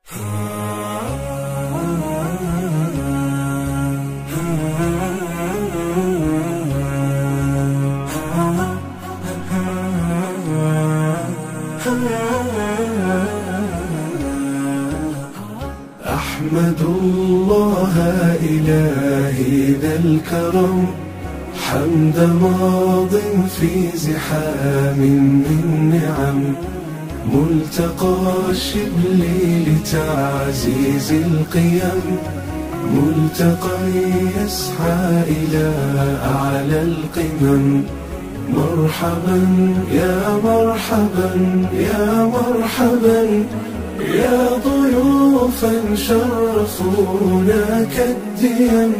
أحمد الله إلهي ذا الكرم حمد ماض في زحام من نعم، ملتقى الشبل لتعزيز القيم، ملتقى يسعى إلى أعلى القمم. مرحبا يا مرحبا يا مرحبا يا ضيوفا شرفونا كالديم،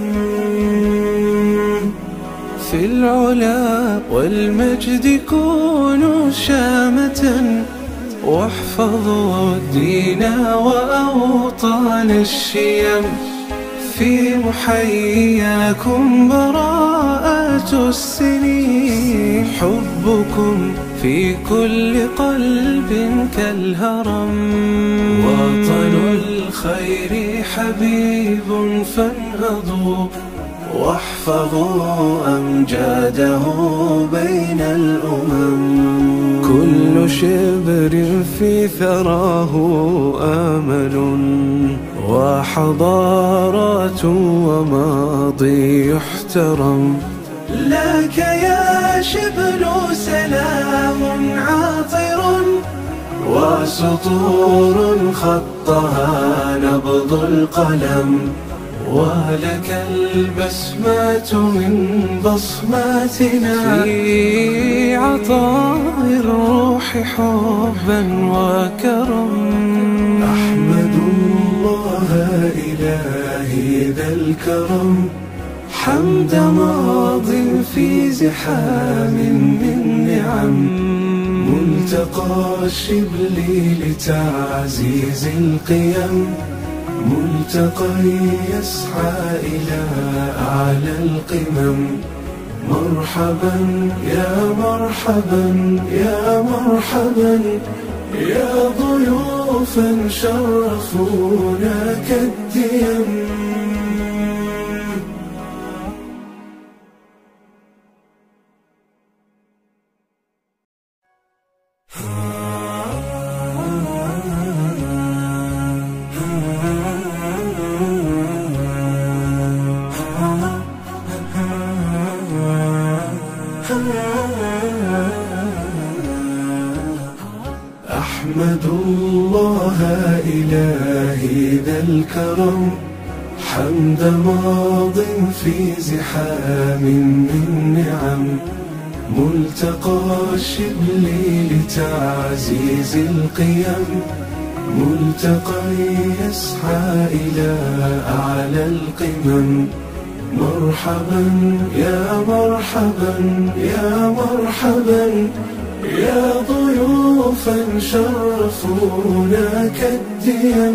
في العلا والمجد كونوا شامة، واحفظوا الدين وأوطان الشيم. في محياكم براءات السنين، حبكم في كل قلب كالهرم. وطن الخير حبيب فانهضوا، واحفظوا أمجاده بين الأمم. كل شبر في ثراه آمل، وحضارات وماضي يحترم. لك يا شبل سلام عاطر، وسطور خطها نبض القلم. ولك البسمات من بصماتنا، في عطاء الروح حبا وكرم. أحمد الله إلهي ذا الكرم حمد ماض في زحام من نعم، ملتقى الشبل لتعزيز القيم، ملتقى يسعى إلى أعلى القمم. مرحبا يا مرحبا يا مرحبا يا ضيوفا شرفونا كالديم. أحمد الله إلهي ذا الكرم حمد ماض في زحام من نعم، ملتقى الشبل لتعزيز القيم، ملتقى يسعى إلى أعلى القمم. مرحبا يا مرحبا يا مرحبا يا ضيوفا شرفونا كالديم،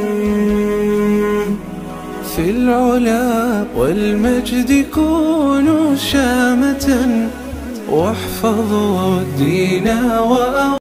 في العلا والمجد كونوا شامة، واحفظوا الدين